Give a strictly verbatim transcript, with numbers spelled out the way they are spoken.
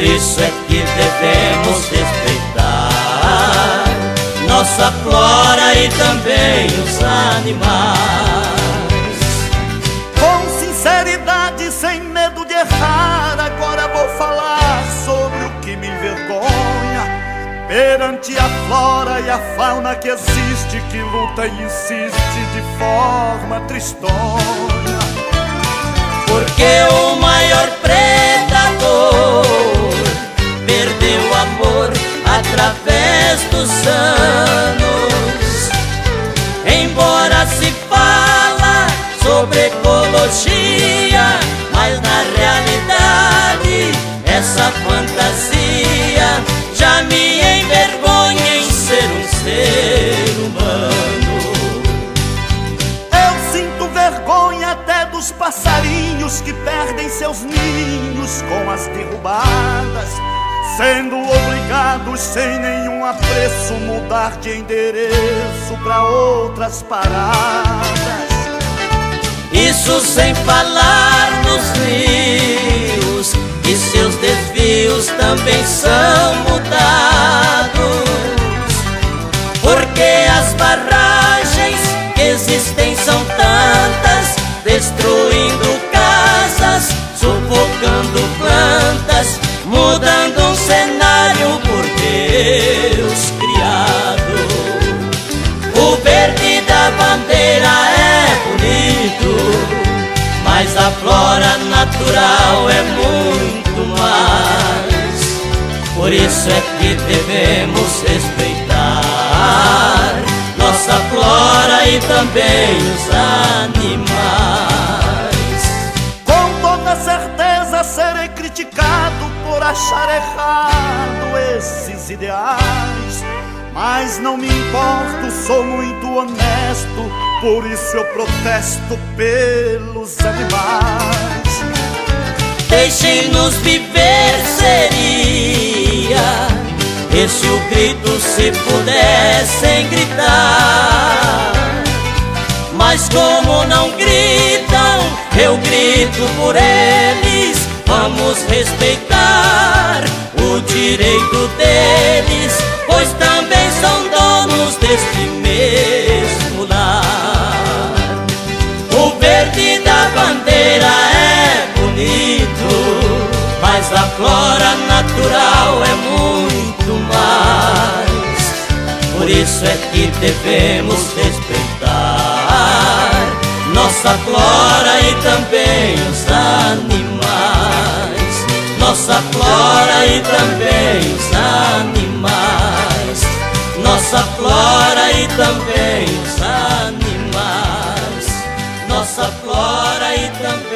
Por isso é que devemos respeitar nossa flora e também os animais. Com sinceridade, sem medo de errar, agora vou falar sobre o que me envergonha perante a flora e a fauna que existe, que luta e insiste de forma tristonha. Porque o maior predador perdeu o amor através dos anos. Embora se fala sobre ecologia, mas na realidade essa fantasia já me envergonha em ser um ser humano. Eu sinto vergonha até dos passarinhos que perdem seus ninhos com as derrubadas, sendo obrigados sem nenhum apreço mudar de endereço para outras paradas. Isso sem falar nos rios, e seus desvios também são mudados. Porque as barragens que existem são tantas, destruindo casas, sufocando plantas, mudando um cenário por Deus criado. O verde da bandeira é bonito, mas a flora natural é muito mais. Por isso é que devemos respeitar nossa flora e também os animais. Com toda certeza serei criticado por achar errado esses ideais, mas não me importo, sou muito honesto, por isso eu protesto pelos animais. Deixem-nos viver seria, e se o grito se pudessem gritar. Mas como não gritam, eu grito por eles. Vamos respeitar o direito deles, pois também são donos deste mesmo lar. O verde da bandeira é bonito, mas a flora natural é muito mais. Por isso é que devemos respeitar nossa flora e também os animais. Nossa flora e também os animais. Nossa flora e também os animais. Nossa flora e também